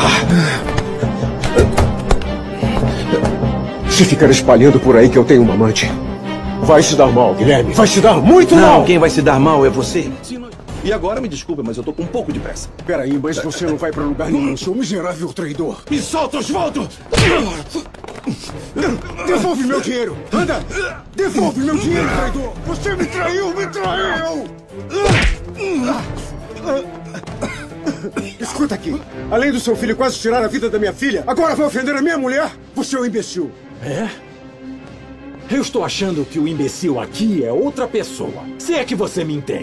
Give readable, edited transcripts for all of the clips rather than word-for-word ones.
Se ficar espalhando por aí que eu tenho uma amante, vai se dar mal, Guilherme. Vai se dar muito mal. Não, quem vai se dar mal é você. E agora, me desculpa, mas eu tô com um pouco de pressa. Peraí, mas você não vai pra lugar nenhum, seu miserável traidor. Me solta, Osvaldo! Devolve meu dinheiro! Anda! Devolve meu dinheiro, traidor! Você me traiu! Me traiu! Escuta aqui. Além do seu filho quase tirar a vida da minha filha, agora vai ofender a minha mulher? Você é um imbecil. É? Eu estou achando que o imbecil aqui é outra pessoa. Se é que você me entende.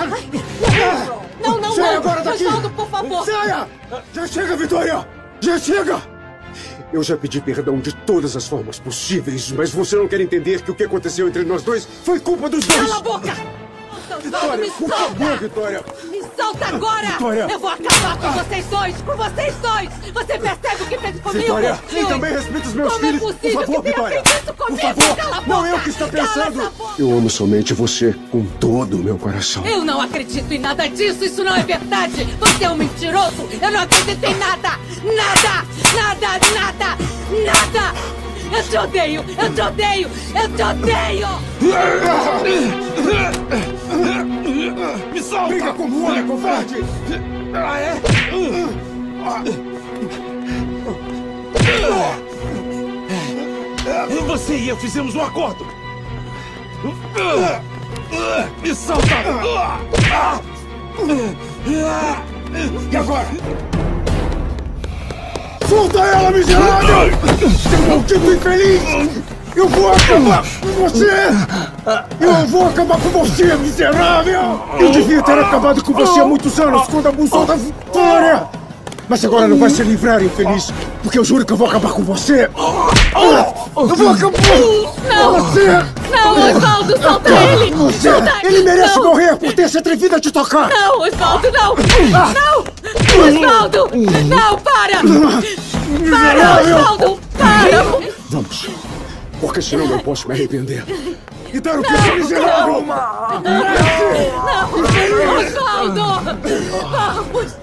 Não, Saia agora daqui! Osvaldo, por favor! Saia! Já chega, Vitória! Já chega! Eu já pedi perdão de todas as formas possíveis, mas você não quer entender que o que aconteceu entre nós dois foi culpa dos dois! Cala a boca! Vitória, me por solta! favor, Vitória! Me solta agora! Vitória! Eu vou acabar com vocês dois! Com vocês dois! Você percebe o que fez comigo? Vitória, Luiz? também respeita os meus Como filhos! é possível Por favor, que tenha Vitória! feito isso Por comigo? favor! Cala a boca! Não eu que está Cala pensando! essa boca! Eu amo somente você com todo o meu coração. Eu não acredito em nada disso! Isso não é verdade! Você é um mentiroso! Eu não acredito em nada! Nada! Nada! Nada! Nada! Eu te odeio! Eu te odeio! Eu te odeio! Me solta! Briga como homem, covarde! Ah, é? Você e eu fizemos um acordo. Me solta! E agora? Solta ela, miserável! Seu maldito infeliz! Eu vou acabar com você! Eu vou acabar com você, miserável! Eu devia ter acabado com você há muitos anos, quando abusou da Vitória! Mas agora não vai se livrar, infeliz, porque eu juro que eu vou acabar com você! Eu vou acabar com você! Não, Osvaldo, solta ele! Você! Solta Ele merece não. morrer por ter se atrevido a te tocar! Não, Osvaldo, não! Não! Osvaldo! Não, para! Para, Osvaldo! Para! Vamos, porque senão eu posso me arrepender. E dar o que esse miserável! Não, Osvaldo! Vamos!